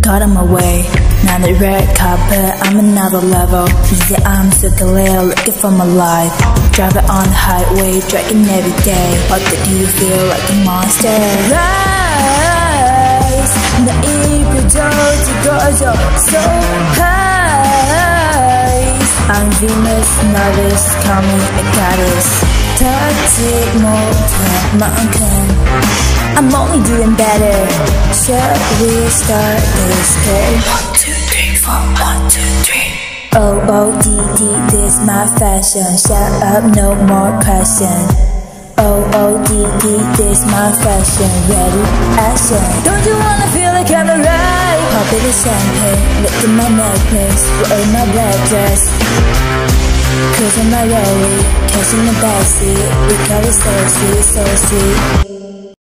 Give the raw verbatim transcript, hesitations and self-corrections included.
got on my way. Now the red carpet, I'm another level. Easy arms took a layer, looking for my life. Driving on the highway, dragging every day. What do you feel like a monster? Rise, 나 이쁘죠 지고져 so high. I'm Venus, novice, call me a goddess. 터지 못한 만큼 I'm only doing better. Shall we start this game? One, two, three, four, one, two, three. O O D D, this my fashion. Shut up, no more question. O O D D, this my fashion. Ready, action. Don't you wanna feel like I'm alive? Pop it a champagne, look at my necklace, wear my black dress. Cruising my rollie, catching the backseat. We call it so sweet, so sweet.